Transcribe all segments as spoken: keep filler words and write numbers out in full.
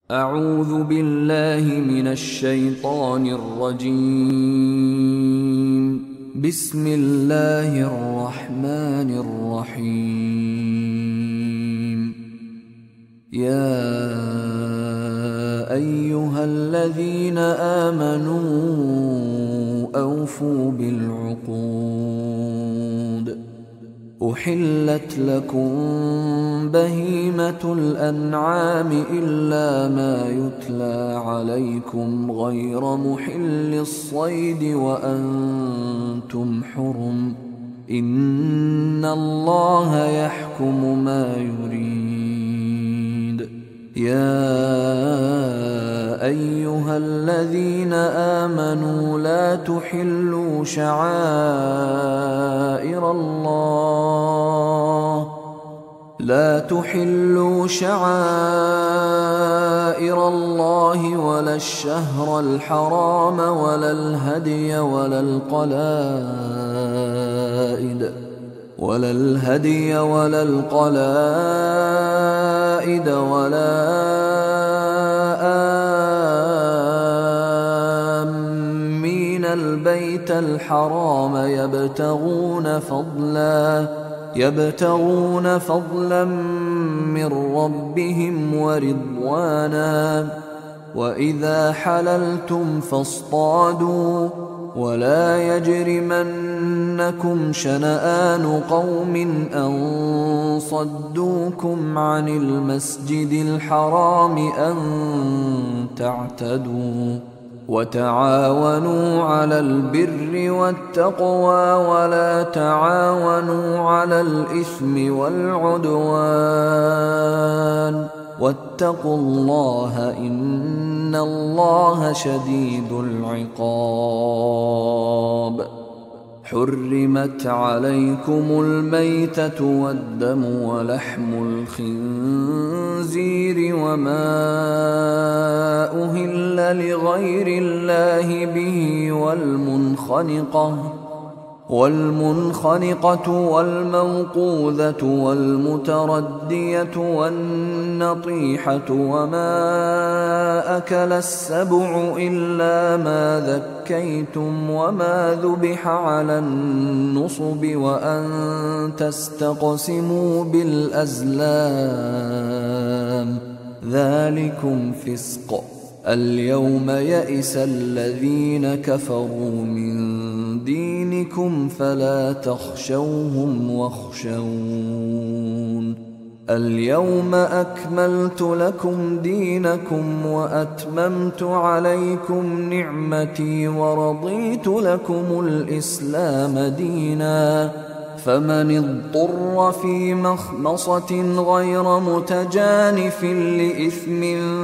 أعوذ بالله من الشيطان الرجيم. بسم الله الرحمن الرحيم. يا أيها الذين آمنوا أوفوا بالعقود. أحلت لكم بهيمة الأنعام إلا ما يتلى عليكم غير محل الصيد وأنتم حرم، إن الله يحكم ما يريد. يا أيها الذين آمنوا لا تحلوا شعائر الله لا تحلوا شعائر الله ولا الشهر الحرام ولا الهدي ولا القلائد ولا الهدي ولا القلائد ولا آمين البيت الحرام يبتغون فضلا يبتغون فضلا من ربهم ورضوانا. وإذا حللتم فاصطادوا ولا يجرمنكم شنآن قوم أن صدوكم عن المسجد الحرام أن تعتدوا. وتعاونوا على البر والتقوى ولا تعاونوا على الإثم والعدوان، واتقوا الله إن الله شديد العقاب. حرمت عليكم الميتة والدم ولحم الخنزير وما أهل لغير الله به والمنخنقة والمنخنقة والموقوذة والمتردية والنطيحة وما أكل السبع إلا ما ذكيتم وما ذبح على النصب وأن تستقسموا بالأزلام، ذلكم فسق. اليوم يئس الذين كفروا من دينكم فلا تخشوهم واخشون. اليوم أكملت لكم دينكم وأتممت عليكم نعمتي ورضيت لكم الإسلام دينا. فمن اضطر في مخمصة غير متجانف لإثم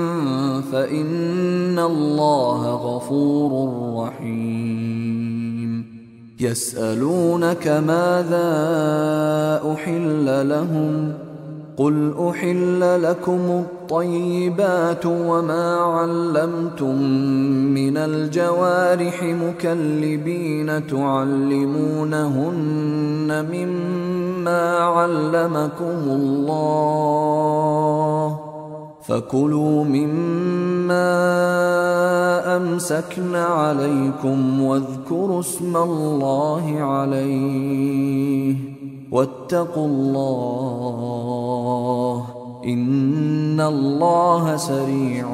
فإن الله غفور رحيم. يسألونك ماذا أحل لهم؟ قل أحل لكم الطيبات وما علمتم من الجوارح مكلبين تعلمونهن مما علمكم الله، فكلوا مما أمسكن عليكم واذكروا اسم الله عليه واتقوا الله إن الله سريع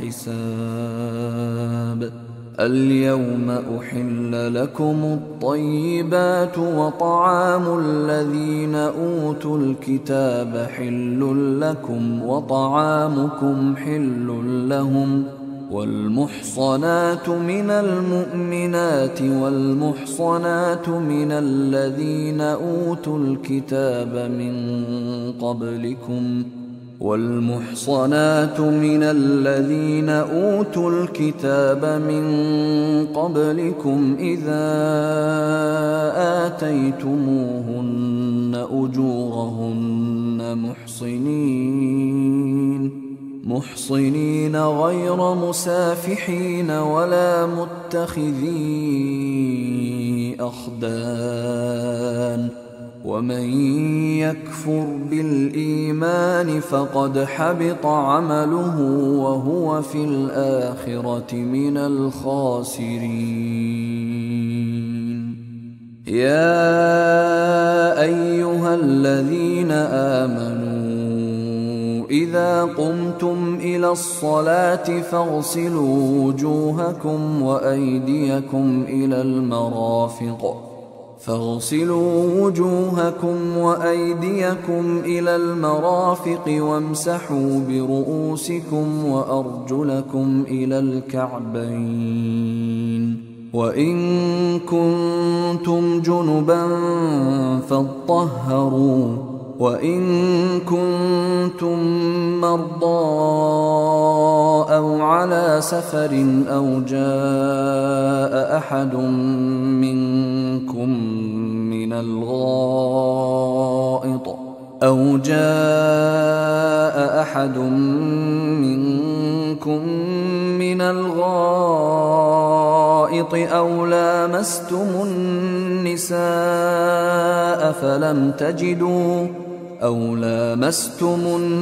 الحساب. اليوم أحل لكم الطيبات وطعام الذين أوتوا الكتاب حل لكم وطعامكم حل لهم. والمحصنات من المؤمنات والمحصنات من الذين أوتوا الكتاب من قبلكم والمحصنات من الذين أوتوا الكتاب من قبلكم إذا آتيتموهن أجورهن محصنين محصنين غير مسافحين ولا متخذي أخدان، ومن يكفر بالإيمان فقد حبط عمله وهو في الآخرة من الخاسرين. يا أيها الذين آمنوا إذا قمتم إلى الصلاة فاغسلوا وجوهكم وأيديكم إلى المرافق فاغسلوا وجوهكم وأيديكم إلى المرافق وامسحوا برؤوسكم وأرجلكم إلى الكعبين، وإن كنتم جنبا فاطهروا، وإن كنتم مرضى أو على سفر أو جاء أحد منكم من الغائط أو جاء أحد منكم من الغائط أو لامستم النساء فلم تجدوا أو لامستم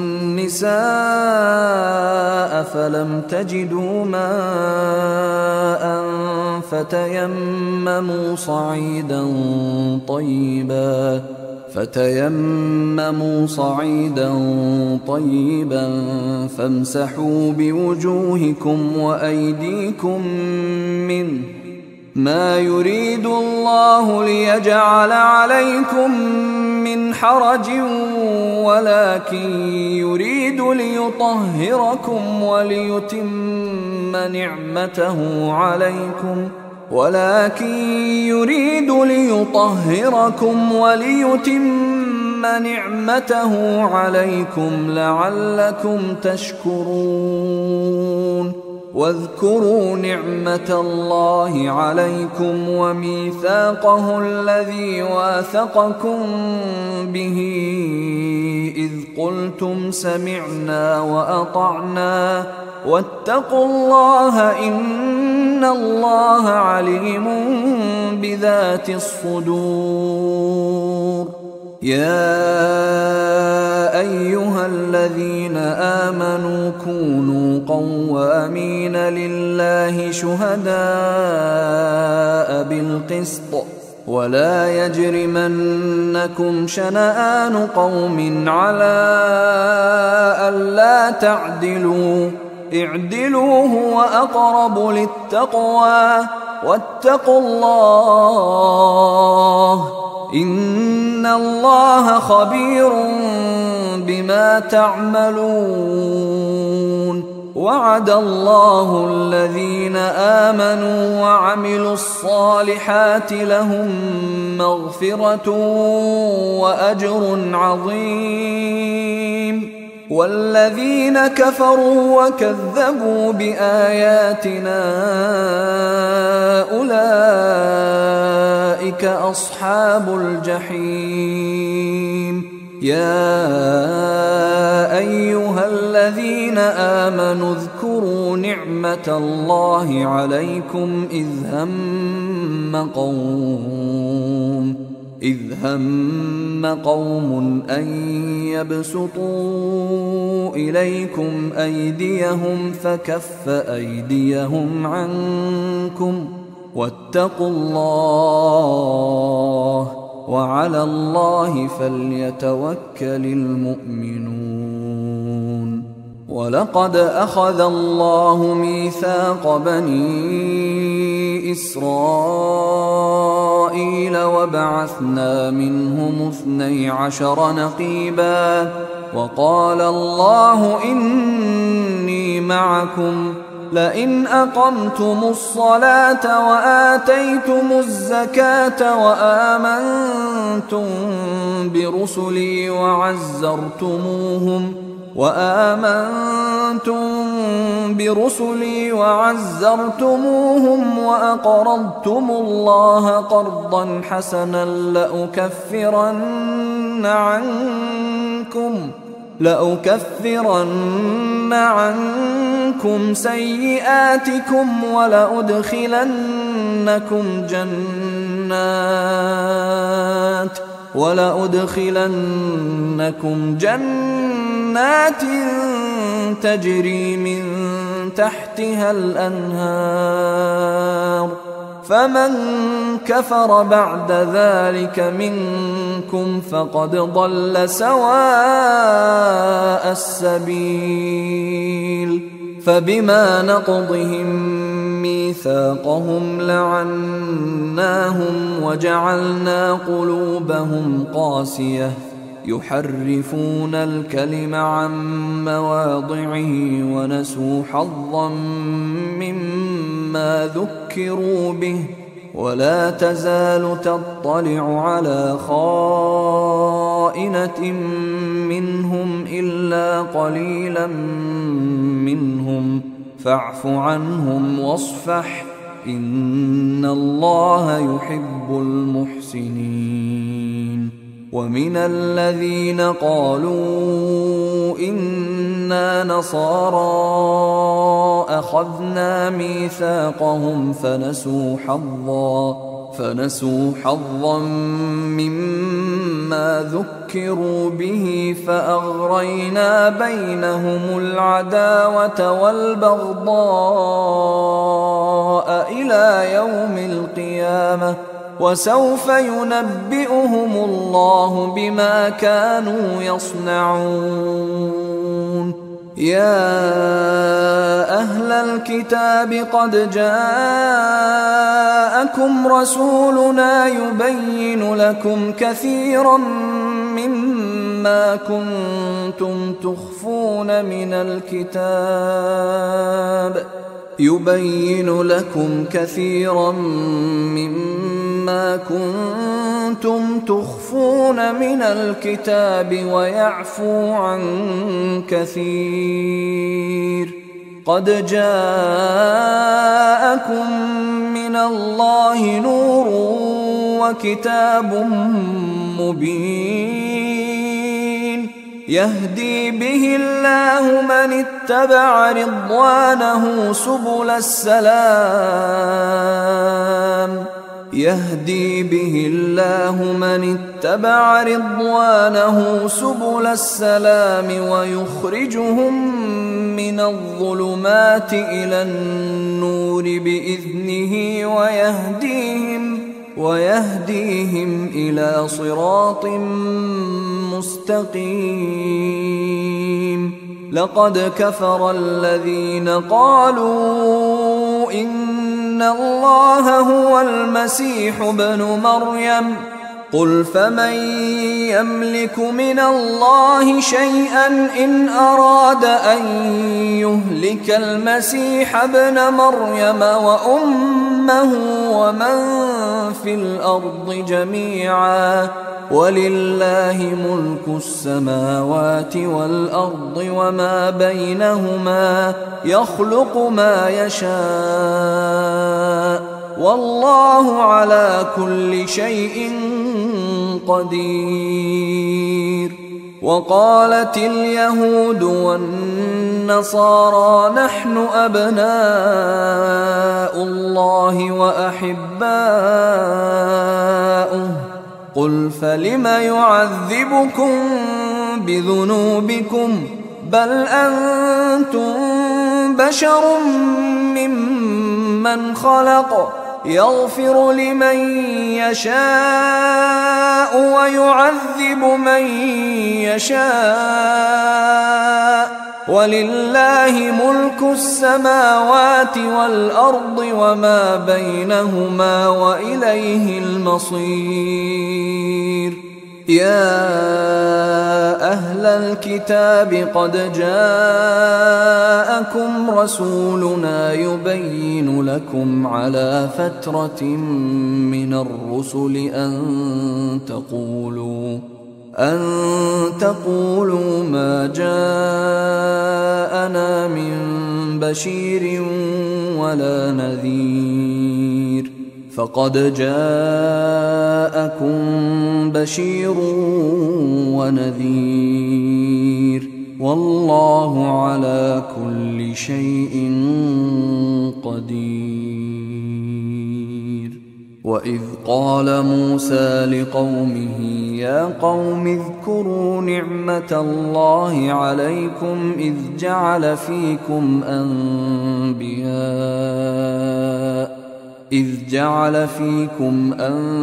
النساء فلم تجدوا ماء فتيمموا صعيدا طيبا فتيمموا صعيدا طيبا فامسحوا بوجوهكم وأيديكم منه، ما يريد الله ليجعل عليكم من حرج ولكن يريد ليطهركم وليتم نعمته عليكم ولكن يريد ليطهركم وليتم نعمته عليكم لعلكم تشكرون. واذكروا نعمة الله عليكم وميثاقه الذي واثقكم به إذ قلتم سمعنا وأطعنا واتقوا الله إن الله عليم بذات الصدور. يا أيها الذين آمنوا كونوا قوامين لله شهداء بالقسط ولا يجرمنكم شنآن قوم على ألا تعدلوا اعدلوا هو أقرب للتقوى واتقوا الله إن الله خبير بما تعملون. وعد الله الذين آمنوا وعملوا الصالحات لهم مغفرة وأجر عظيم، والذين كفروا وكذبوا بآياتنا أولئك أصحاب الجحيم. يا أيها الذين آمنوا اذكروا نعمة الله عليكم إذ هم قوم إذ هم قوم أن يبسطوا إليكم أيديهم فكف أيديهم عنكم واتقوا الله وعلى الله فليتوكل المؤمنون. ولقد أخذ الله ميثاق بني إسرائيل وبعثنا منهم اثني عشر نقيبا وقال الله إني معكم لئن أقمتم الصلاة وآتيتم الزكاة وآمنتم برسلي وعزرتموهم وآمنتم برسلي وعزرتموهم وأقرضتم الله قرضا حسنا لأكفرن عنكم لأكفرن عنكم سيئاتكم ولأدخلنكم جنات ولأدخلنكم جنات تجري من تحتها الأنهار فمن كفر بعد ذلك منكم فقد ضل سواء السبيل. فبما نقضهم ميثاقهم لعناهم وجعلنا قلوبهم قاسية يحرفون الكلم عن مواضعه ونسوا حظا مما ذكروا به ولا تزال تطلع على خائنة منهم إلا قليلا منهم فاعف عنهم واصفح إن الله يحب المحسنين. ومن الذين قالوا إنا نصارى أخذنا ميثاقهم فنسوا حظا فنسوا حظا مما ذكروا به فأغرينا بينهم العداوة والبغضاء إلى يوم القيامة وسوف ينبئهم الله بما كانوا يصنعون. يا أهل الكتاب قد جاءكم رسولنا يبين لكم كثيرا مما كنتم تخفون من الكتاب يبين لكم كثيرا مما كنتم تخفون من الكتاب ويعفو عن كثير. قد جاءكم من الله نور وكتاب مبين يهدي به الله من اتبع رضوانه سبل السلام يهدي به الله من اتبع رضوانه سبل السلام ويخرجهم من الظلمات إلى النور بإذنه ويهديهم ويهديهم إلى صراط مستقيم. لقد كفر الذين قالوا إن الله هو المسيح ابن مريم قل فمن يملك من الله شيئا إن أراد أن يهلك المسيح ابن مريم وأمه ومن في الأرض جميعا ولله ملك السماوات والأرض وما بينهما يخلق ما يشاء والله على كل شيء قدير. وقالت اليهود والنصارى نحن أبناء الله وأحباؤه قل فلم يعذبكم بذنوبكم بل أنتم بشر ممن خلق يغفر لمن يشاء ويعذب من يشاء ولله ملك السماوات والأرض وما بينهما وإليه المصير. يا أهل الكتاب قد جاءكم رسولنا يبين لكم على فترة من الرسل أن تقولوا أن تقولوا ما جاءنا من بشير ولا نذير فقد جاءكم بشير ونذير والله على كل شيء قدير. وإذ قال موسى لقومه يا قوم اذكروا نعمة الله عليكم إذ جعل فيكم أنبياء إذ جعل فيكم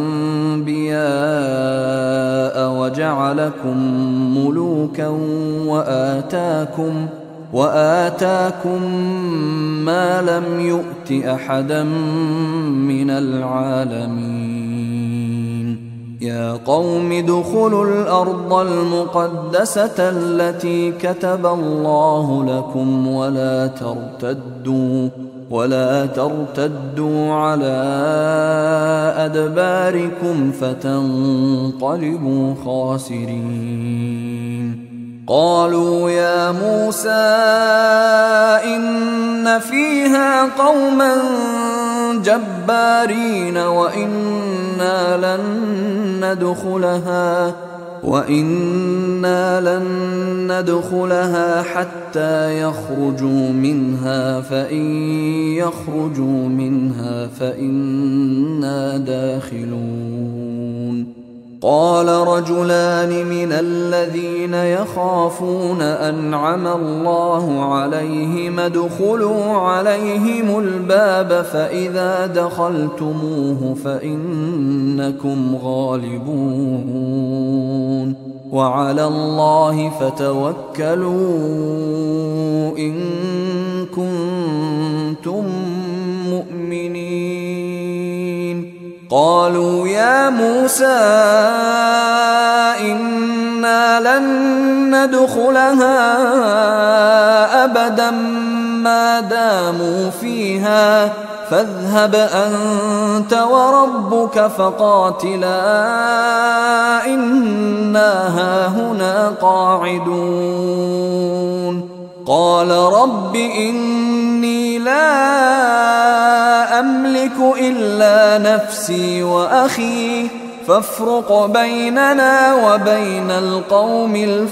أنبياء وجعلكم ملوكا وآتاكم وآتاكم ما لم يؤت أحدا من العالمين يا قوم ادخلوا الأرض المقدسة التي كتب الله لكم ولا ترتدوا ولا ترتدوا على أدباركم فتنقلبوا خاسرين قالوا يا موسى إن فيها قوما جبارين وإنا لن ندخلها وإنا لن ندخلها حتى يخرجوا منها فإن يخرجوا منها فإنا داخلون قال رجلان من الذين يخافون أنعم الله عليهم ادخلوا عليهم الباب فإذا دخلتموه فإنكم غالبون وعلى الله فتوكلوا إن كنتم مؤمنين قالوا يا موسى إنا لن ندخلها أبدا ما داموا فيها فاذهب أنت وربك فقاتلا إنا هاهنا قاعدون قال رب إني لا أملك إلا نفسي وأخي فافرق بيننا وبين القوم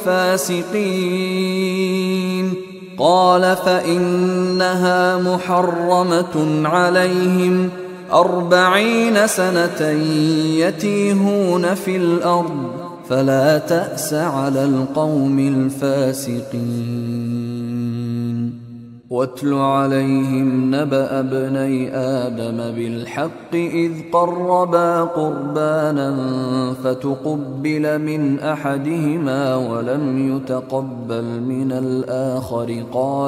الفاسقين قال فإنها محرمة عليهم أربعين سنة يتيهون في الأرض فلا تأس على القوم الفاسقين واتل عليهم نبأ ابني آدم بالحق إذ قربا قربانا فتقبل من أحدهما ولم يتقبل من الآخر قال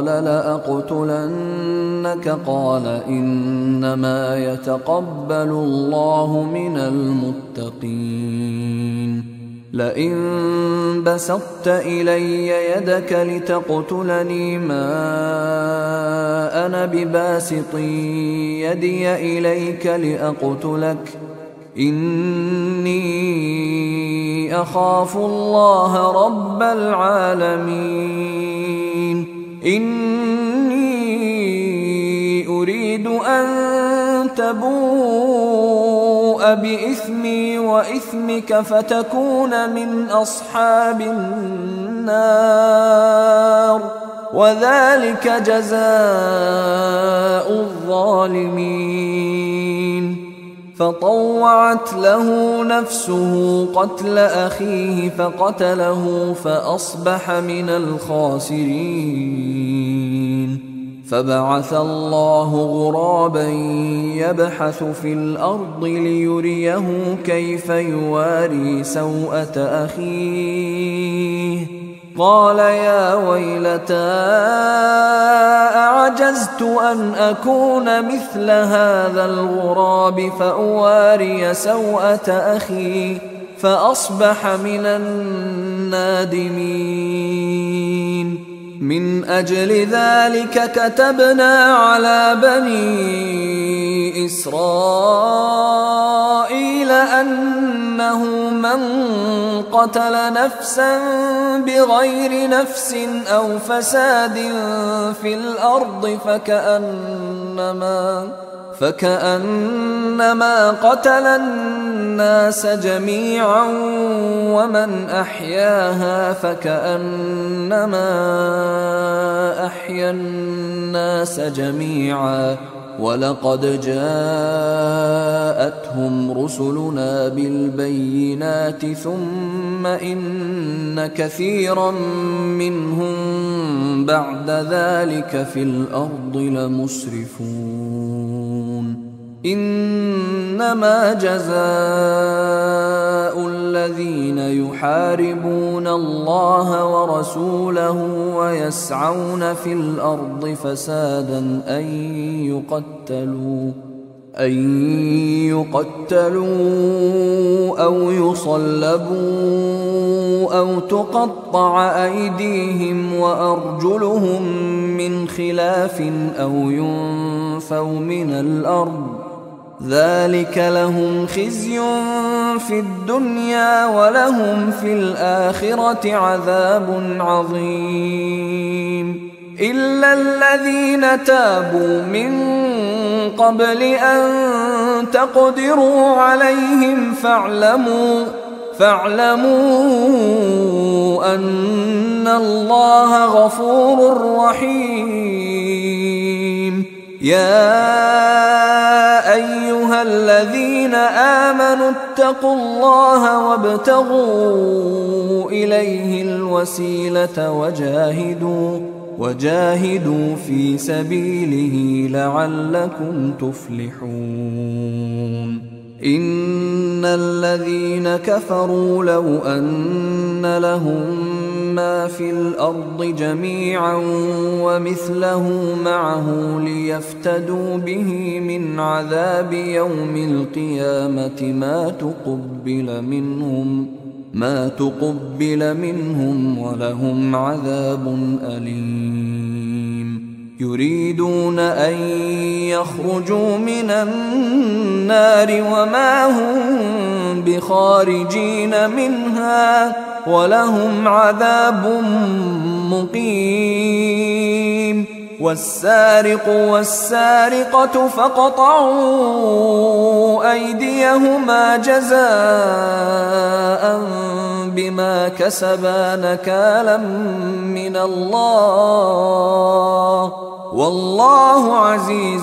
لأقتلنك قال إنما يتقبل الله من المتقين لئن بسطت إلي يدك لتقتلني ما أنا بباسط يدي إليك لأقتلك إني أخاف الله رب العالمين إني أريد أن تبوء بإثمي وإثمك فتكون من أصحاب النار وذلك جزاء الظالمين فطوعت له نفسه قتل أخيه فقتله فأصبح من الخاسرين فبعث الله غرابا يبحث في الأرض ليريه كيف يواري سوءة أخيه قال يا ويلتى أعجزت أن أكون مثل هذا الغراب فأواري سوءة أخي فأصبح من النادمين من أجل ذلك كتبنا على بني إسرائيل أنه من قتل نفسا بغير نفس أو فساد في الأرض فكأنما فكأنما قتل الناس جميعا ومن أحياها فكأنما أحيا الناس جميعا ولقد جاءتهم رسلنا بالبينات ثم إن كثيرا منهم بعد ذلك في الأرض لمسرفون إنما جزاء الذين يحاربون الله ورسوله ويسعون في الأرض فسادا أن يقتلوا أن يقتلوا أو يصلبوا أو تقطع أيديهم وأرجلهم من خلاف أو ينفوا من الأرض ذلك لهم خزي في الدنيا ولهم في الآخرة عذاب عظيم إلا الذين تابوا من قبل أن تقدروا عليهم فاعلموا فاعلموا أن الله غفور رحيم يا أيها الذين آمنوا اتقوا الله وابتغوا إليه الوسيلة وجاهدوا وجاهدوا في سبيله لعلكم تفلحون إن الذين كفروا لو أن لهم ما في الأرض جميعا ومثله معه ليفتدوا به من عذاب يوم القيامة ما تقبل منهم ما تقبل منهم ولهم عذاب أليم يريدون أن يخرجوا من النار وما هم بخارجين منها ولهم عذاب مقيم والسارق والسارقة فاقطعوا أيديهما جزاء بما كسبا نكالا من الله والله عزيز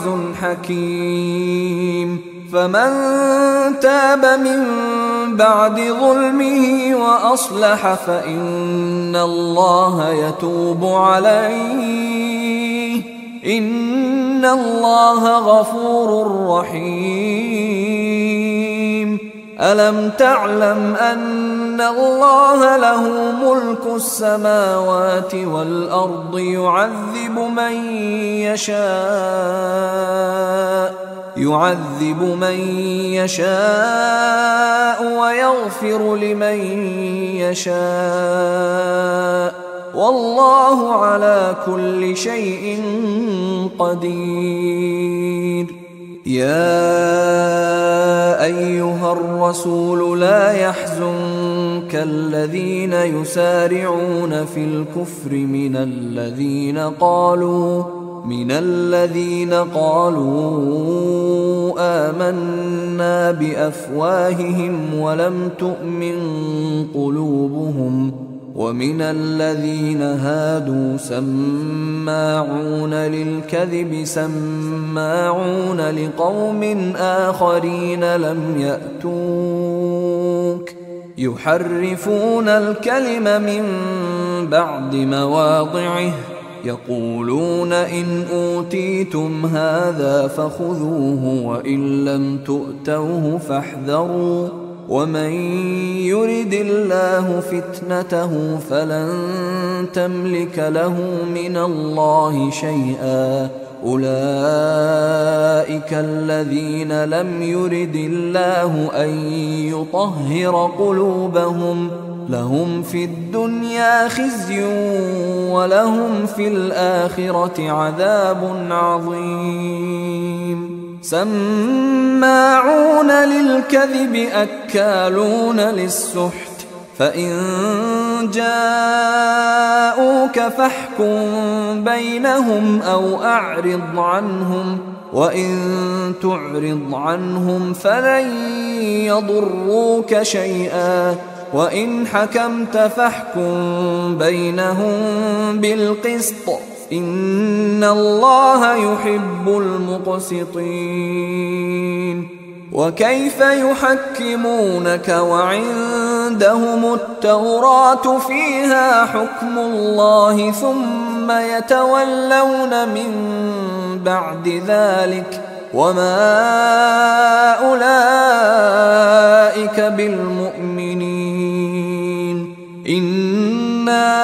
حكيم فمن تاب من بعد ظلمه وأصلح فإن الله يتوب عليه إن الله غفور رحيم ألم تعلم أن الله له ملك السماوات والأرض يعذب من يشاء يعذب من يشاء ويغفر لمن يشاء والله على كل شيء قدير يا أيها الرسول لا يحزنك الذين يسارعون في الكفر من الذين قالوا من الذين قالوا آمنا بأفواههم ولم تؤمن قلوبهم ومن الذين هادوا سماعون للكذب سماعون لقوم آخرين لم يأتوك يحرفون الكلم من بعد مواضعه يقولون إن أوتيتم هذا فخذوه وإن لم تؤتوه فاحذروا ومن يرد الله فتنته فلن تملك له من الله شيئا أولئك الذين لم يرد الله أن يطهر قلوبهم لهم في الدنيا خزي ولهم في الآخرة عذاب عظيم سماعون للكذب أكالون للسحت فإن جاءوك فاحكم بينهم أو أعرض عنهم وإن تعرض عنهم فلن يضروك شيئا وإن حكمت فاحكم بينهم بالقسط إن الله يحب المقسطين. وكيف يحكمونك وعندهم التوراة فيها حكم الله ثم يتولون من بعد ذلك وما أولئك بالمؤمنين. إنا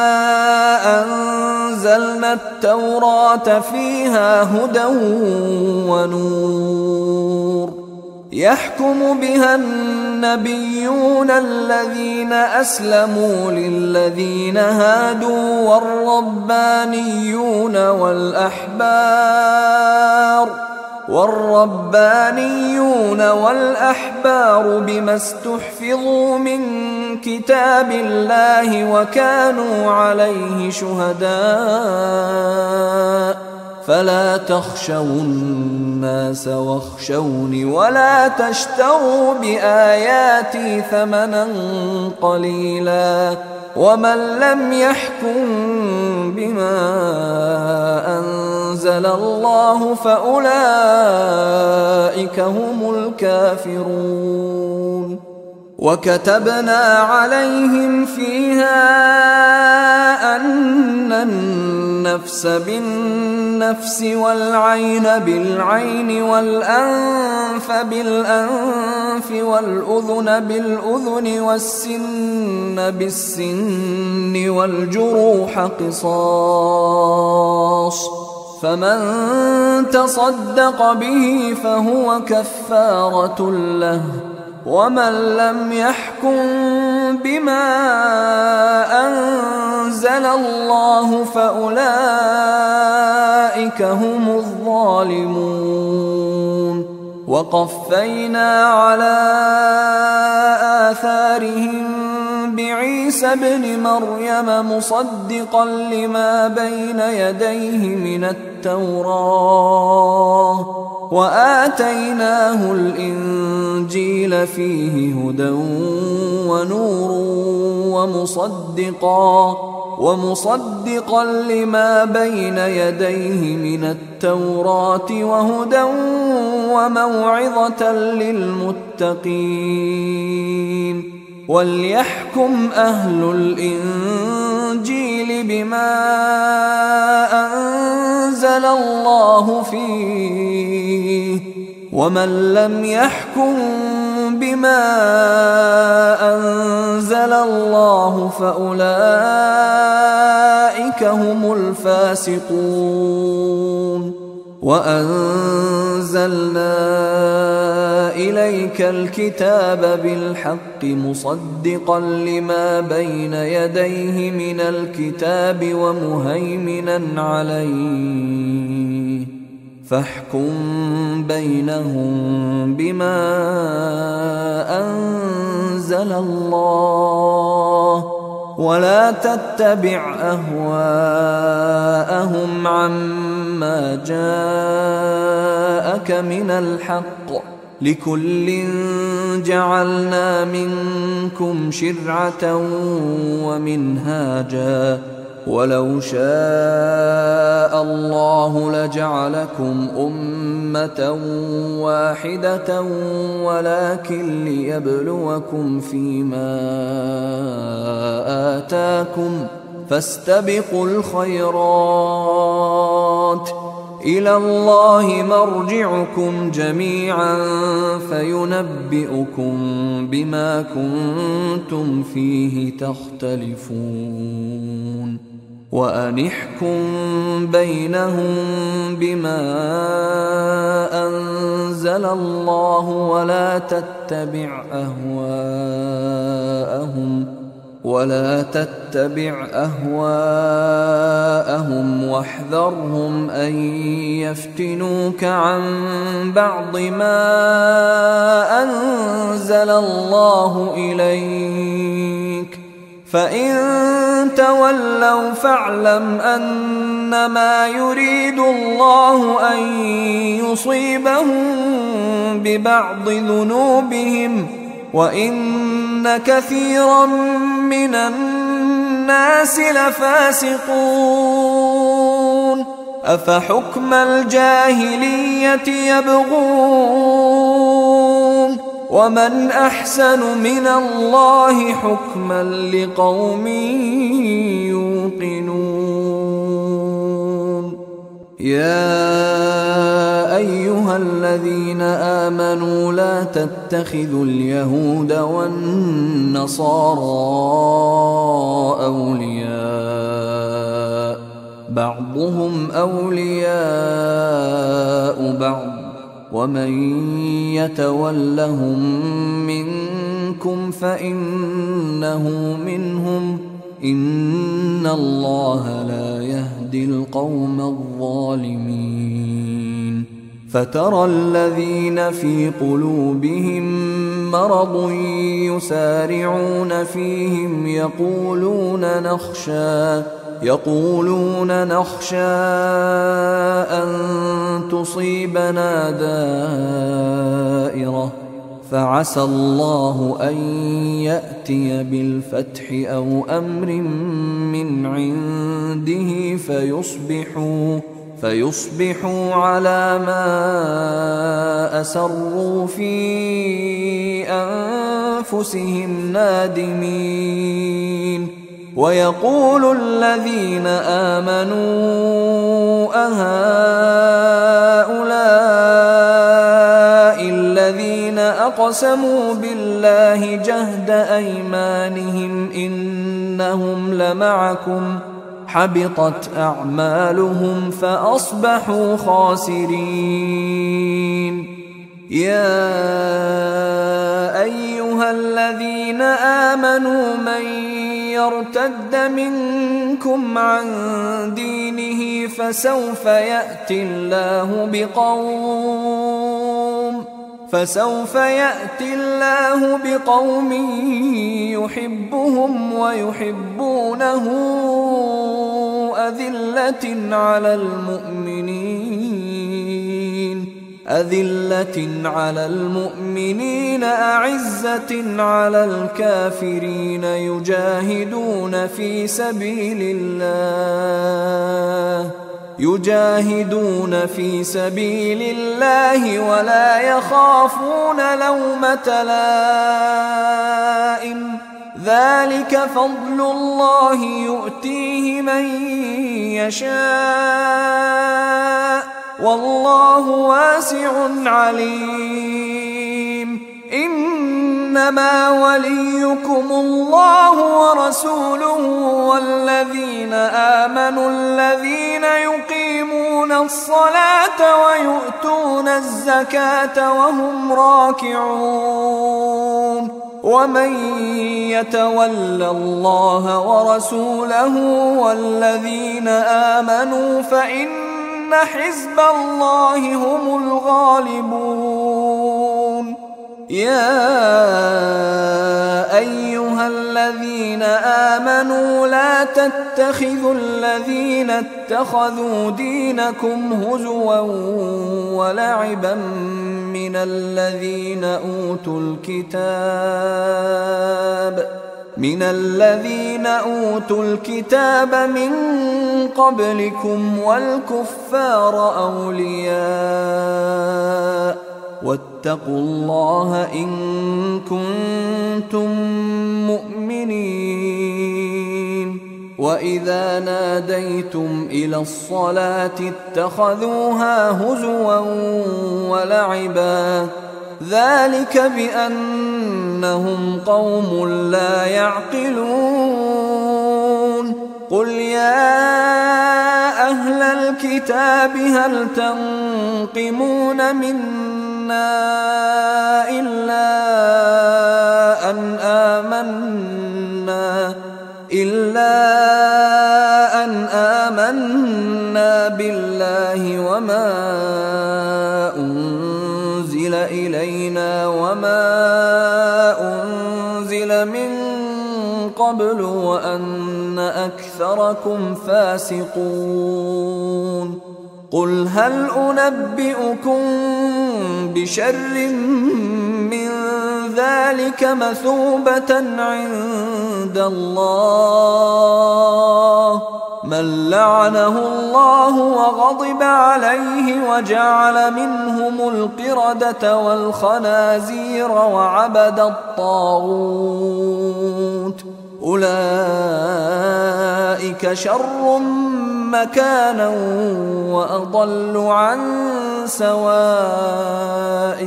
أنزلنا التوراة فيها هدى ونور يحكم بها النبيون الذين أسلموا للذين هادوا والربانيون والأحبار والربانيون والأحبار بما استحفظوا من كتاب الله وكانوا عليه شهداء فلا تخشوا الناس واخشوني ولا تشتروا بآياتي ثمنا قليلا ومن لم يحكم بما أنزل الله فأولئك هم الكافرون. وكتبنا عليهم فيها أن النفس بالنفس والعين بالعين والأنف بالأنف والأذن بالأذن والسن بالسن والجروح قصاص فمن تصدق به فهو كفارة له ومن لم يحكم بما أنزل الله فأولئك هم الظالمون. وقفينا على آثارهم بعيسى ابن مريم مصدقا لما بين يديه من التوراة وآتيناه الإنجيل فيه هدى ونور ومصدقا ومصدقا لما بين يديه من التوراة وهدى وموعظة للمتقين. وليحكم أهل الإنجيل بما أنزل الله فيه ومن لم يحكم بما أنزل الله فأولئك هم الفاسقون. وأنزلنا إليك الكتاب بالحق مصدقا لما بين يديه من الكتاب ومهيمنا عليه فاحكم بينهم بما أنزل الله ولا تتبع أهواءهم عما جاءك من الحق لكل جعلنا منكم شرعة ومنهاجا ولو شاء الله لجعلكم أمة واحدة ولكن ليبلوكم فيما آتاكم فاستبقوا الخيرات إلى الله مرجعكم جميعا فينبئكم بما كنتم فيه تختلفون. وأن احكم بينهم بما أنزل الله ولا تتبع أهواءهم ولا تتبع أهواءهم واحذرهم أن يفتنوك عن بعض ما أنزل الله إليك فإن تولوا فاعلم أنما يريد الله أن يصيبهم ببعض ذنوبهم وإن كثيرا من الناس لفاسقون أفحكم الجاهلية يبغون ومن أحسن من الله حكما لقوم يوقنون يا أيها الذين آمنوا لا تتخذوا اليهود والنصارى أولياء بعضهم أولياء بعض ومن يتولهم منكم فإنه منهم إن الله لا يهدي القوم الظالمين فترى الذين في قلوبهم مرض يسارعون فيهم يقولون نخشى يقولون نخشى أن تصيبنا دائرة فعسى الله أن يأتي بالفتح أو أمر من عنده فيصبحوا فيصبحوا على ما أسروا في أنفسهم نادمين ويقول الذين آمنوا أهؤلاء الذين أقسموا بالله جهد أيمانهم إنهم لمعكم حبطت أعمالهم فأصبحوا خاسرين يا أيها الذين آمنوا من يرتد منكم عن دينه فسوف يأتي الله بقوم فسوف يأتي الله بقوم يحبهم ويحبونه أذلة على المؤمنين أذلة على المؤمنين أعزة على الكافرين يجاهدون في سبيل الله يجاهدون في سبيل الله ولا يخافون لومة لائم ذلك فضل الله يؤتيه من يشاء والله واسع عليم إنما وليكم الله ورسوله والذين آمنوا الذين يقيمون الصلاة ويؤتون الزكاة وهم راكعون ومن يتول الله ورسوله والذين آمنوا فإن حزب الله هم الغالبون يا أيها الذين آمنوا لا تتخذوا الذين اتخذوا دينكم هزوا ولعبا من الذين أوتوا الكتاب من الذين أوتوا الكتاب من قبلكم والكفار أولياء واتقوا الله إن كنتم مؤمنين وإذا ناديتم إلى الصلاة اتخذوها هزوا ولعبا ذلك بأنهم قوم لا يعقلون قل يا أهل الكتاب هل تنقمون منا إلا أن آمنا إلا أن آمنا بالله وما أنزل إلينا وما أنزل من قبل وأن أكثركم فاسقون قل هل أنبئكم بشر من ذلك مثوبة عند الله من لعنه الله وغضب عليه وجعل منهم القردة والخنازير وعبد الطاغوت أولئك شر مكانا وأضل عن سواء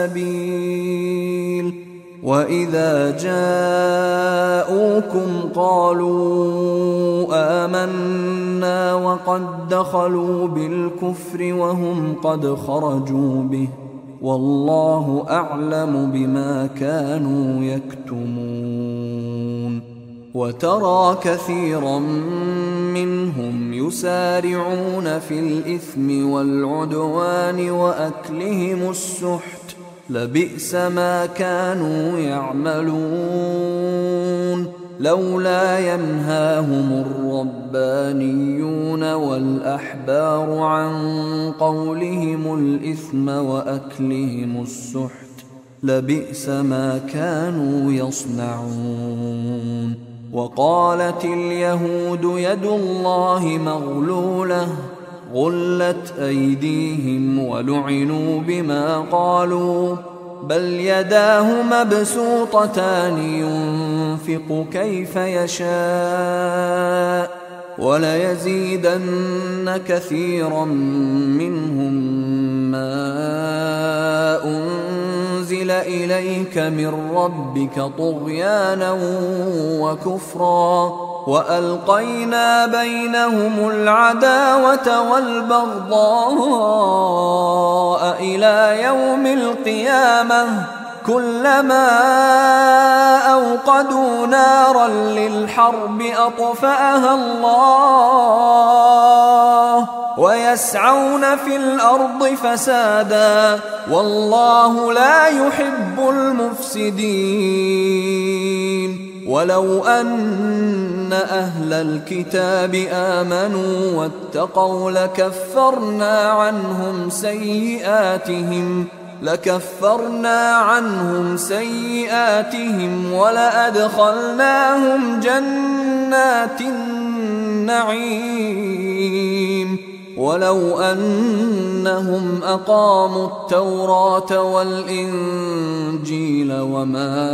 السبيل وإذا جاءوكم قالوا آمنا وقد دخلوا بالكفر وهم قد خرجوا به والله أعلم بما كانوا يكتمون وترى كثيرا منهم يسارعون في الإثم والعدوان وأكلهم السحت لبئس ما كانوا يعملون لولا ينهاهم الربانيون والأحبار عن قولهم الإثم وأكلهم السحت لبئس ما كانوا يصنعون وقالت اليهود يد الله مغلولة غلت أيديهم ولعنوا بما قالوا بل يداه مبسوطتان ينفق كيف يشاء وليزيدن كثيرا منهم ما أنزل إليك من ربك طغيانا وكفرا وألقينا بينهم العداوة والبغضاء إلى يوم القيامة كلما أوقدوا نارا للحرب أطفأها الله ويسعون في الأرض فسادا والله لا يحب المفسدين ولو أن أهل الكتاب آمنوا واتقوا لكفرنا عنهم سيئاتهم لكفرنا عنهم سيئاتهم ولأدخلناهم جنات النعيم ولو أنهم أقاموا التوراة والإنجيل وما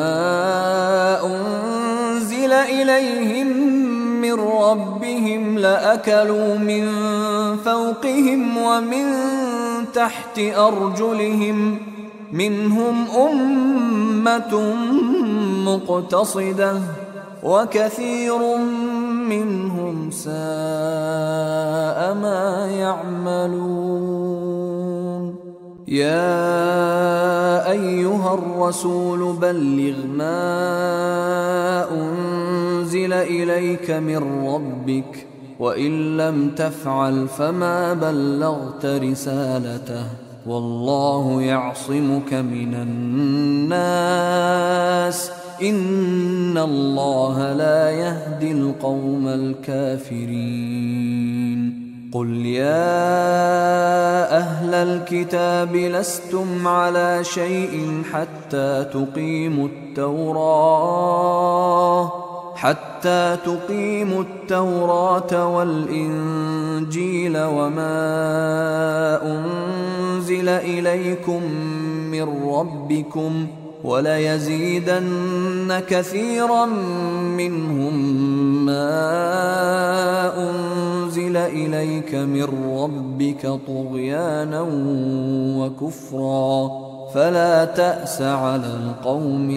أنزل إليهم من ربهم لأكلوا من فوقهم ومن تحت أرجلهم منهم أمة مقتصدة وكثير منهم ساء ما يعملون يا أيها الرسول بلغ ما أنزل إليك من ربك وإن لم تفعل فما بلغت رسالته والله يعصمك من الناس إن الله لا يهدي القوم الكافرين قل يا أهل الكتاب لستم على شيء حتى تقيموا التوراة حتى تقيموا التوراة والإنجيل وما أنزل إليكم من ربكم وليزيدن كثيرا منهم ما أنزل إليك من ربك طغيانا وكفرا فلا تأس على القوم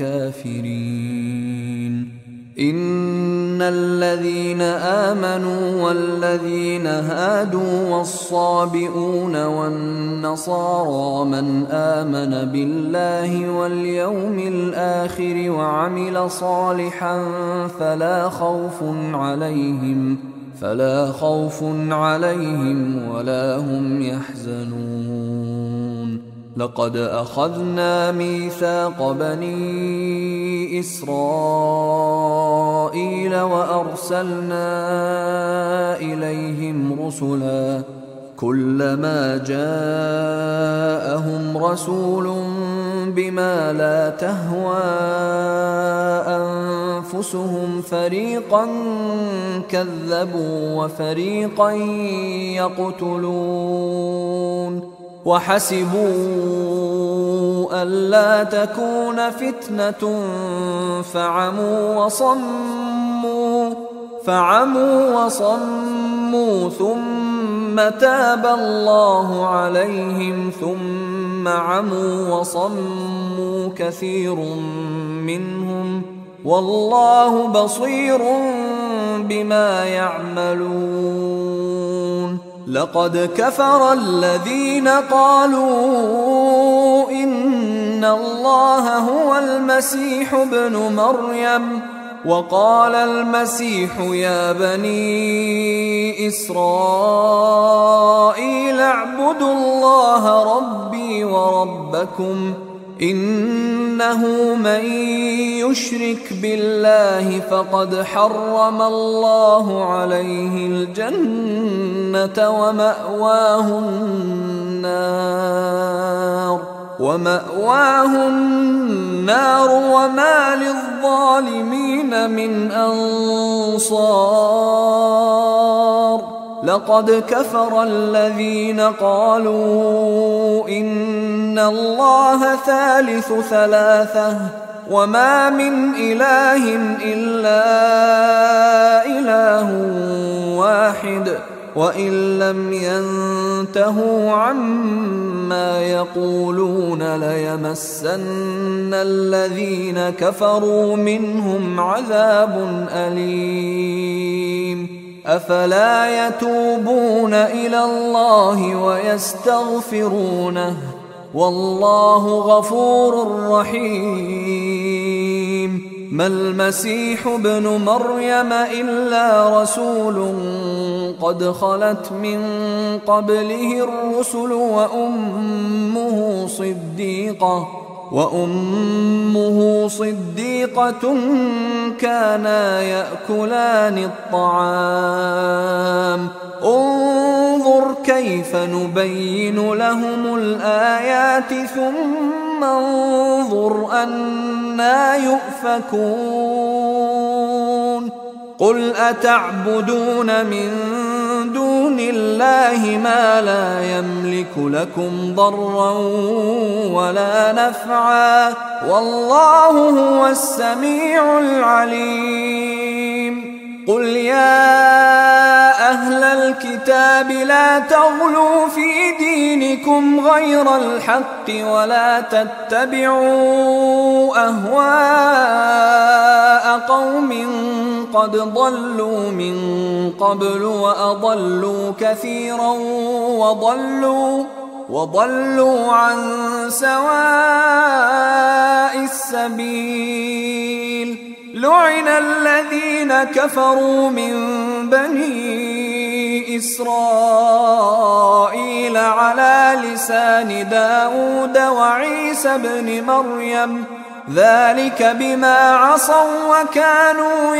الكافرين إن الذين آمنوا والذين هادوا والصابئون والنصارى من آمن بالله واليوم الآخر وعمل صالحا فلا خوف عليهم فلا خوف عليهم ولا هم يحزنون لقد أخذنا ميثاق بني إسرائيل وأرسلنا إليهم رسلا كلما جاءهم رسول بما لا تهوى أنفسهم فريقا كذبوا وفريقا يقتلون وحسبوا ألا تكون فتنة فعموا وصموا فعموا وصموا ثم تاب الله عليهم ثم عموا وصموا كثير منهم والله بصير بما يعملون لقد كفر الذين قالوا إن الله هو المسيح ابن مريم وقال المسيح يا بني إسرائيل اعبدوا الله ربي وربكم إنه من يشرك بالله فقد حرم الله عليه الجنة ومأواه النار ومأواه النار وما للظالمين من أنصار لقد كفر الذين قالوا إن الله ثالث ثلاثة وما من إله إلا إله واحد وإن لم ينتهوا عما يقولون ليمسن الذين كفروا منهم عذاب أليم أفلا يتوبون إلى الله ويستغفرونه والله غفور رحيم ما المسيح ابن مريم إلا رسول قد خلت من قبله الرسل وأمه صديقة وأمه صديقة كانا يأكلان الطعام انظر كيف نبين لهم الآيات ثم انظر أنى يؤفكون قل أتعبدون من دون الله ما لا يملك لكم ضرا ولا نفعا والله هو السميع العليم قل يا أهل الكتاب لا تغلوا في دينكم غير الحق ولا تتبعوا أهواء قوم قد ضلوا من قبل وأضلوا كثيرا وضلوا وضلوا عن سواء السبيل لعن الذين كفروا من بني إسرائيل على لسان داود وعيسى بن مريم ذلك بما عصوا وكانوا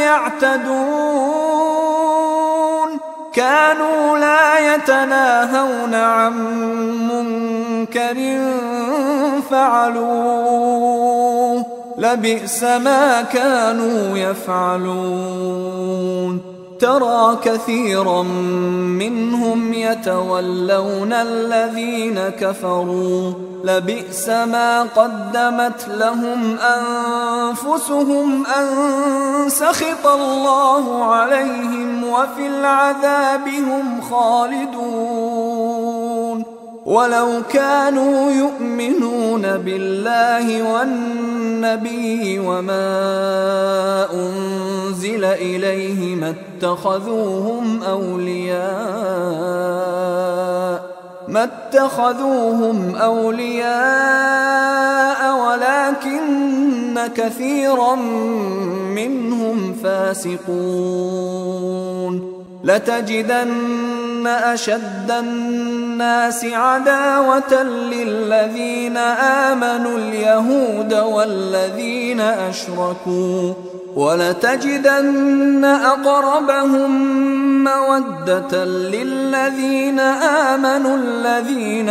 يعتدون كانوا لا يتناهون عن منكر فعلوه لبئس ما كانوا يفعلون ترى كثيرا منهم يتولون الذين كفروا لبئس ما قدمت لهم أنفسهم أن سخط الله عليهم وفي العذاب هم خالدون ولو كانوا يؤمنون بالله والنبي وما أنزل إليه ما اتخذوهم أولياء ما اتخذوهم أولياء ولكن كثيرا منهم فاسقون لتجدن أشد الناس عداوة للذين آمنوا اليهود والذين أشركوا ولتجدن أقربهم مودة للذين آمنوا الذين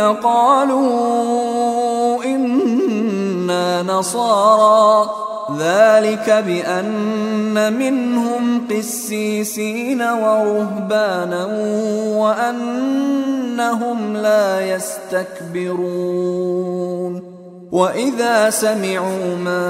قالوا إنا نصارى ذلك بأن منهم قسيسين ورهبانا وأنهم لا يستكبرون وإذا سمعوا ما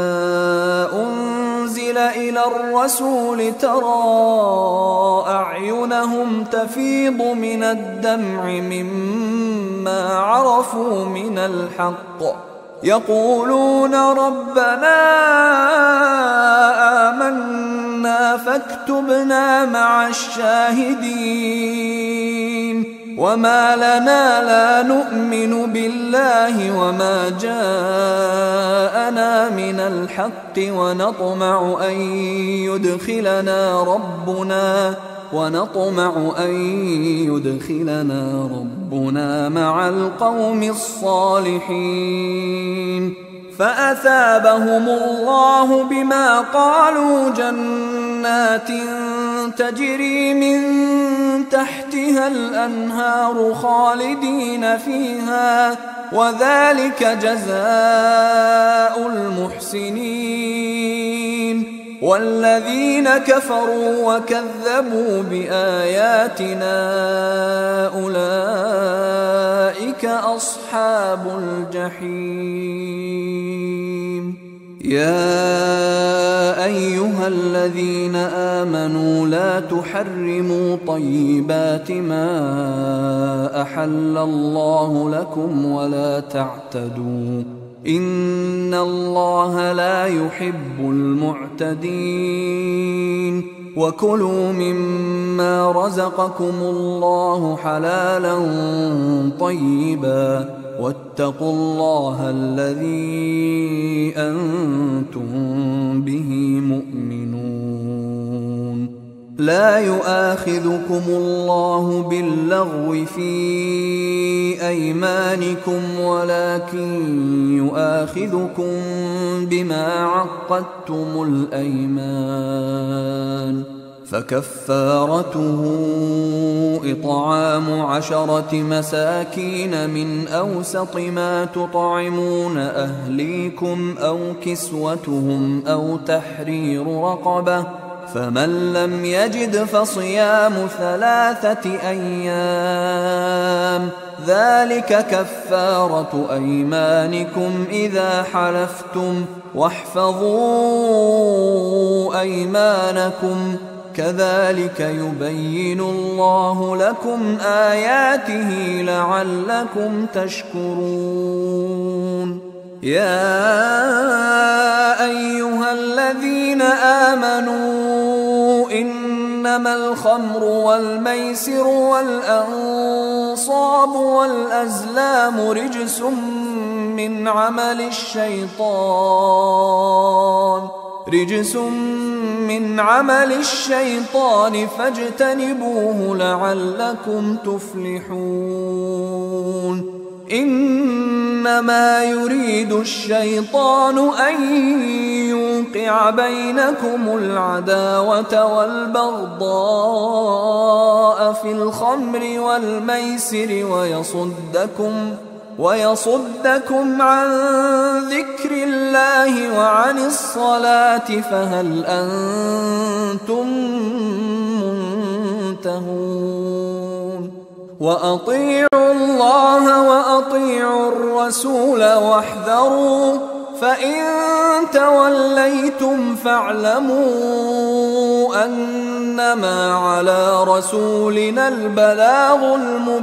أنزل إلى الرسول ترى أعينهم تفيض من الدمع مما عرفوا من الحق يقولون ربنا آمنا فاكتبنا مع الشاهدين وما لنا لا نؤمن بالله وما جاءنا من الحق ونطمع أن يدخلنا ربنا ونطمع أن يدخلنا ربنا مع القوم الصالحين فأثابهم الله بما قالوا جنات تجري من تحتها الأنهار خالدين فيها وذلك جزاء المحسنين والذين كفروا وكذبوا بآياتنا أولئك أصحاب الجحيم يا أيها الذين آمنوا لا تحرموا طيبات ما أحل الله لكم ولا تعتدوا إن الله لا يحب المعتدين وكلوا مما رزقكم الله حلالا طيبا واتقوا الله الذي أنتم به مؤمنون لا يؤاخذكم الله باللغو في أيمانكم ولكن يؤاخذكم بما عقدتم الأيمان فكفارته إطعام عشرة مساكين من أوسط ما تطعمون أهليكم أو كسوتهم أو تحرير رقبة فمن لم يجد فصيام ثلاثة أيام ذلك كفارة أيمانكم إذا حلفتم واحفظوا أيمانكم كذلك يبين الله لكم آياته لعلكم تشكرون يا أيها الذين آمنوا إنما الخمر والميسر والأنصاب والأزلام رجس من عمل الشيطان رجس من عمل الشيطان فاجتنبوه لعلكم تفلحون إنما يريد الشيطان أن يوقع بينكم العداوة والبغضاء في الخمر والميسر ويصدكم ويصدكم عن ذكر الله وعن الصلاة فهل أنتم منتهون وأطيعوا الله وأطيعوا الرسول واحذروا فإن توليتم فاعلموا أنما على رسولنا البلاغ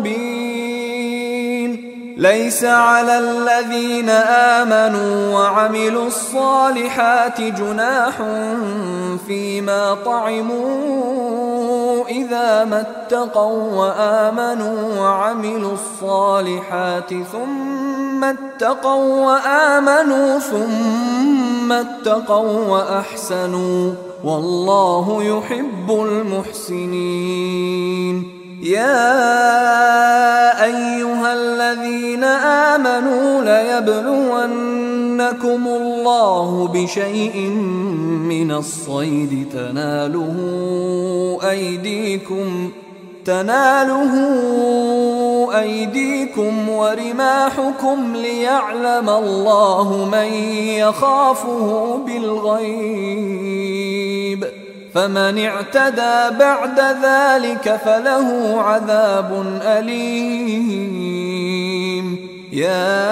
المبين ليس على الذين آمنوا وعملوا الصالحات جناح فيما طعموا إذا ما اتقوا وآمنوا وعملوا الصالحات ثم اتقوا وآمنوا ثم اتقوا وأحسنوا والله يحب المحسنين يا أيها الذين آمنوا ليبلونكم الله بشيء من الصيد تناله أيديكم تناله أيديكم ورماحكم ليعلم الله من يخافه بالغيب، فمن اعتدى بعد ذلك فله عذاب أليم. يا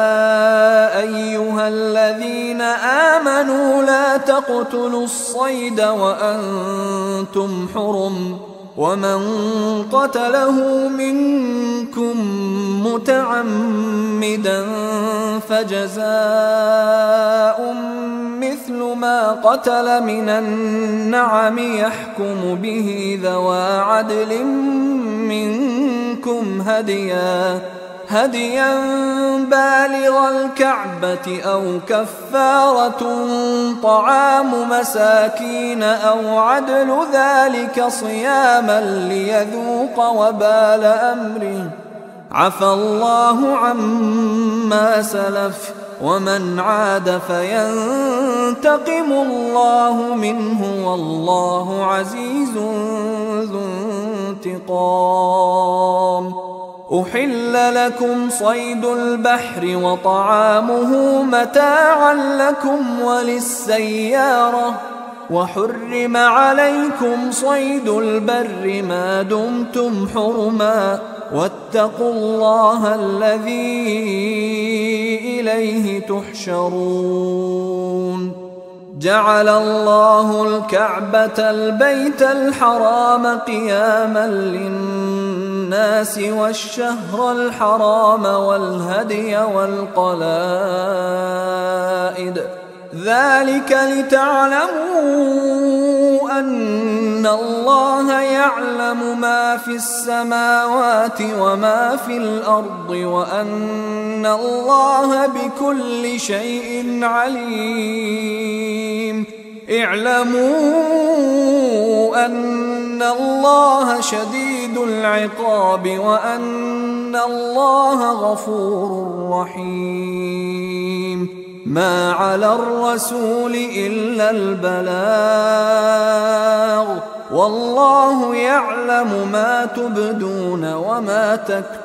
أيها الذين آمنوا لا تقتلوا الصيد وأنتم حرم، ومن قتله منكم متعمدا فجزاء مثل ما قتل من النعم يحكم به ذوى عدل منكم هديا هديا بالغ الكعبة أو كفارة طعام مساكين أو عدل ذلك صياما ليذوق وبال أمره، عفى الله عما سلف، ومن عاد فينتقم الله منه والله عزيز ذو انتقام. أحل لكم صيد البحر وطعامه متاعا لكم وللسيارة، وحرم عليكم صيد البر ما دمتم حرما، واتقوا الله الذي إليه تحشرون. جعل الله الكعبة البيت الحرام قياما للناس والشهر الحرام والهدي والقلائد، ذلك لتعلموا أن الله يعلم ما في السماوات وما في الأرض، وأن الله بكل شيء عليم. اعلموا أن الله شديد العقاب وأن الله غفور رحيم. ما على الرسول إلا البلاغ، والله يعلم ما تبدون وما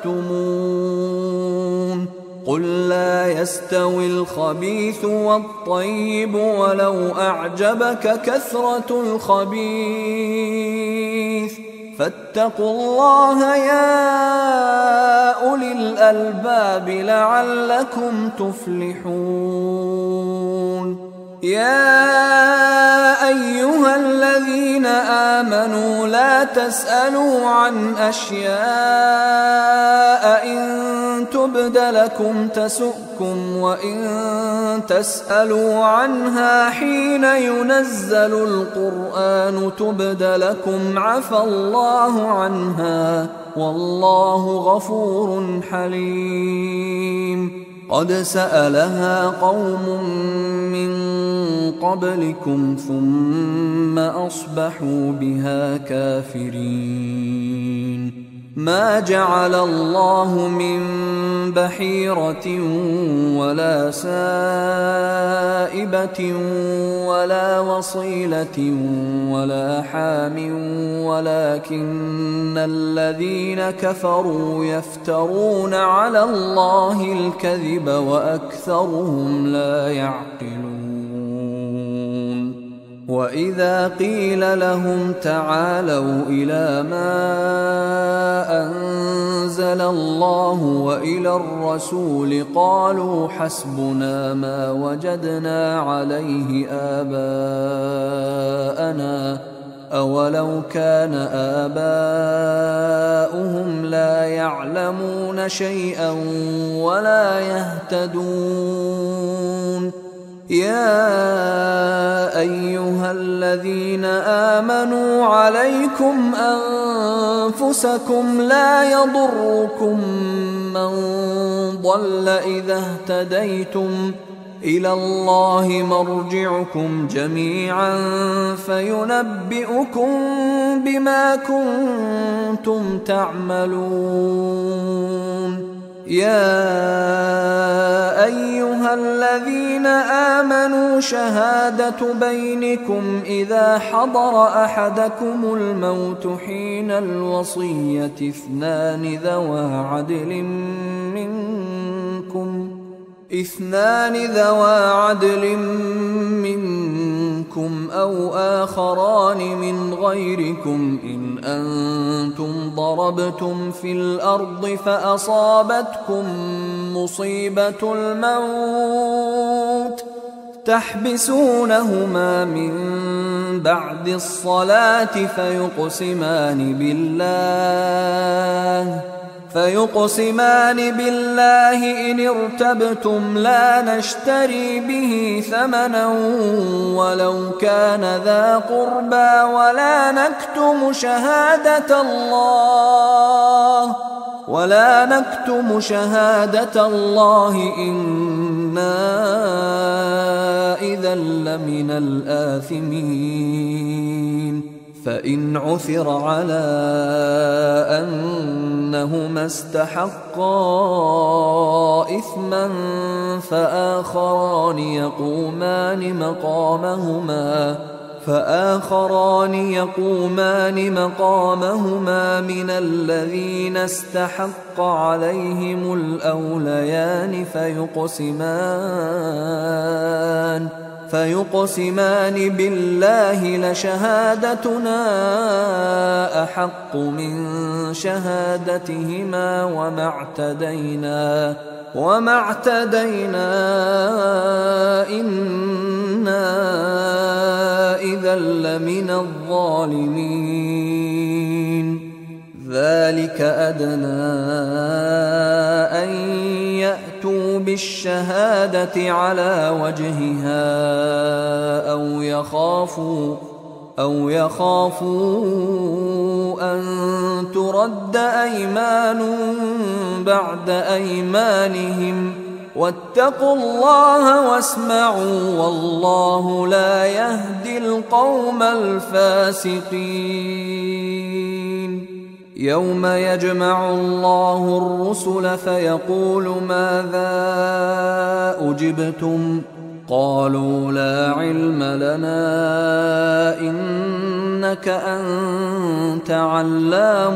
تكتمون. قل لا يستوي الخبيث والطيب ولو أعجبك كثرة الخبيث، فاتقوا الله يا أولي الألباب لعلكم تفلحون. يا أيها الذين آمنوا لا تسألوا عن أشياء إن تبد لكم تسؤكم، وإن تسألوا عنها حين ينزل القرآن تبد لكم عفى الله عنها، والله غفور حليم. قد سألها قوم من قبلكم ثم أصبحوا بها كافرين. ما جعل الله من بحيرة ولا سائبة ولا وصيلة ولا حام، ولكن الذين كفروا يفترون على الله الكذب وأكثرهم لا يعقلون. وإذا قيل لهم تعالوا إلى ما أنزل الله وإلى الرسول قالوا حسبنا ما وجدنا عليه آباءنا، أولو كان آباؤهم لا يعلمون شيئا ولا يهتدون. يا أيها الذين آمنوا عليكم أنفسكم لا يضركم من ضل إذا اهتديتم إلى الله مرجعكم جميعا فينبئكم بما كنتم تعملون. يا أيها الذين آمنوا شهادة بينكم إذا حضر أحدكم الموت حين الوصية اثنان ذوى عدل منكم اثنان ذوى عدل منكم أو آخران من غيركم إن أنتم ضربتم في الأرض فأصابتكم مصيبة الموت تحبسونهما من بعد الصلاة فيقسمان بالله فيقسمان بالله إن ارتبتم لا نشتري به ثمنا ولو كان ذا قربى ولا نكتم شهادة الله ولا نكتم شهادة الله إنا إذا لمن الآثمين. فإن عثر على أنهما استحقا إثما فآخران يقومان مقامهما فآخران يقومان مقامهما من الذين استحق عليهم الأوليان فيقسمان فيقسمان بالله لشهادتنا أحق من شهادتهما وما اعتدينا وما اعتدينا إنا إذا لمن الظالمين. ذلك أدنى أن يأتوا بالشهادة على وجهها أو يخافوا أو يخافوا أن ترد أيمان بعد أيمانهم واتقوا الله واسمعوا والله لا يهدي القوم الفاسقين. يوم يجمع الله الرسل فيقول ماذا أجبتم قالوا لا علم لنا إنك أنت علام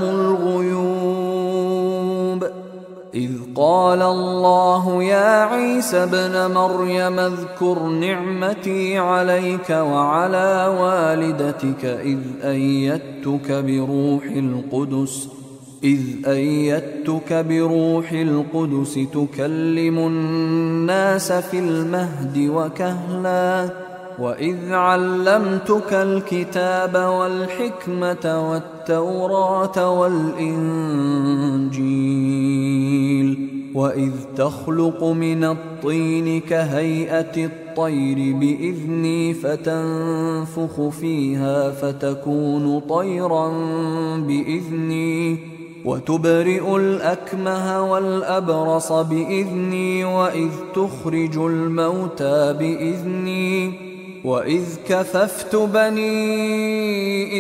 الغيوب. إذ قال الله يا عيسى ابن مريم اذكر نعمتي عليك وعلى والدتك إذ أيدتك بروح القدس إذ أيدتك بروح القدس تكلم الناس في المهد وكهلا وإذ علمتك الكتاب والحكمة والتوراة والإنجيل وإذ تخلق من الطين كهيئة الطير بإذني فتنفخ فيها فتكون طيرا بإذني وتبرئ الأكمه والأبرص بإذني وإذ تخرج الموتى بإذني وإذ كففت بني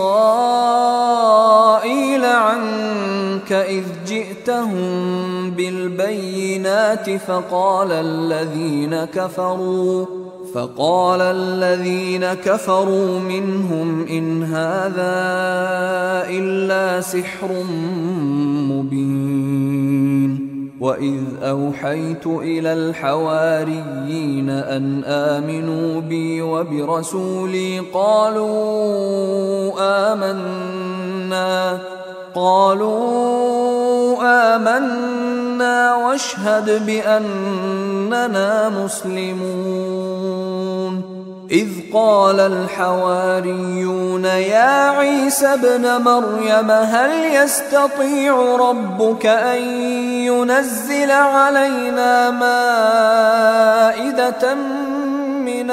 إسرائيل عنك إذ جئتهم بالبينات فقال الذين كفروا فقال الذين كفروا منهم إن هذا إلا سحر مبين. وإذ أوحيت إلى الحواريين أن آمنوا بي وبرسولي قالوا آمنا قالوا آمنا واشهد بأننا مسلمون. إذ قال الحواريون يا عيسى ابن مريم هل يستطيع ربك أن ينزل علينا مائدة من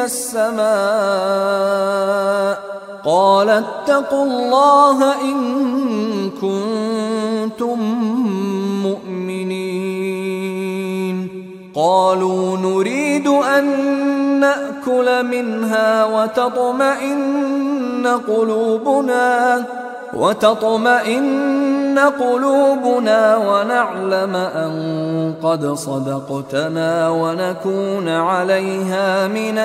السماء قال اتقوا الله إن كنتم مؤمنين. قالوا نريد أن نأكل منها وتطمئن قلوبنا وتطمئن قلوبنا ونعلم أن قد صدقتنا ونكون عليها من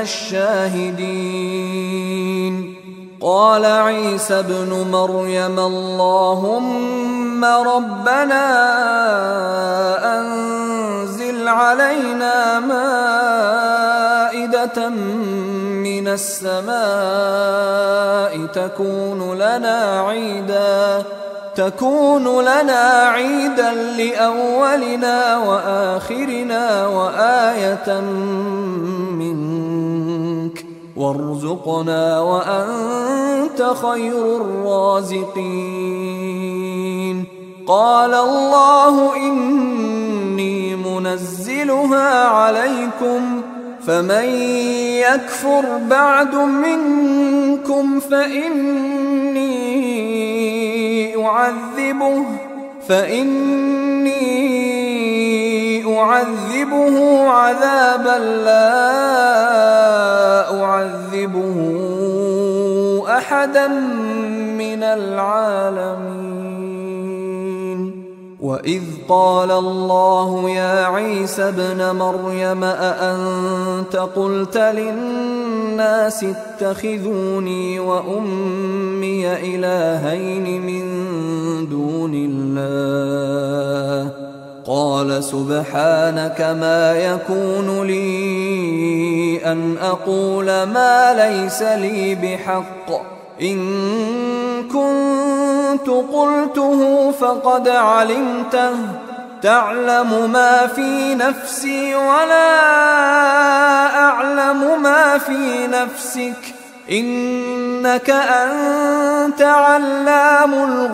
الشاهدين. قال عيسى ابن مريم اللهم ربنا أنزل علينا مائدة من السماء تكون لنا عيدا تكون لنا عيدا لأولنا وآخرنا وآية منك وارزقنا وأنت خير الرازقين. قال الله إني منزلها عليكم فمن يكفر بعد منكم فإني أعذبه فإني أعذبه عذابا لا أعذبه أحدا من العالمين. وإذ قال الله يا عيسى ابن مريم أأنت قلت للناس اتخذوني وأمي إلهين من دون الله قال سبحانك ما يكون لي أن أقول ما ليس لي بحق إن كنت قلته فقد علمته تعلم ما في نفسي ولا أعلم ما في نفسك إنك أنت علام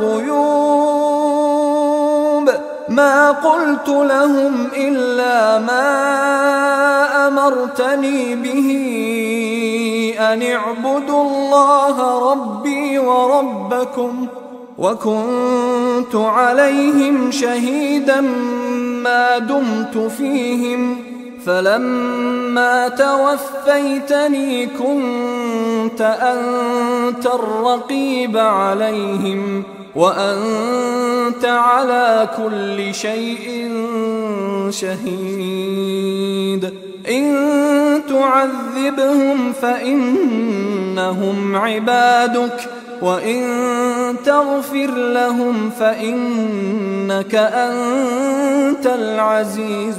الغيوب. ما قلت لهم إلا ما أمرتني به أن اعبدوا الله ربي وربكم وكنت عليهم شهيدا ما دمت فيهم فلما توفيتني كنت أنت الرقيب عليهم وأنت على كل شيء شهيد. إن تعذبهم فإنهم عبادك وإن تغفر لهم فإنك أنت العزيز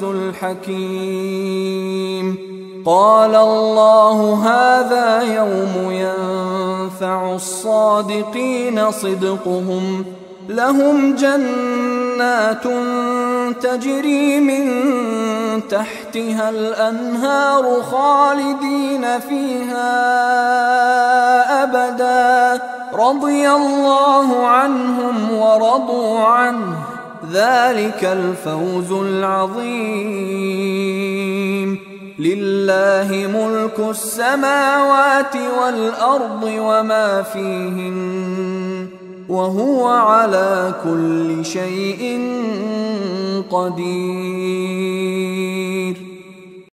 الحكيم. قال الله هذا يوم ينفع الصادقين صدقهم لهم جنات تجري من تحتها الأنهار خالدين فيها أبدا رضي الله عنهم ورضوا عنه ذلك الفوز العظيم. لله ملك السماوات والأرض وما فيهن وهو على كل شيء قدير.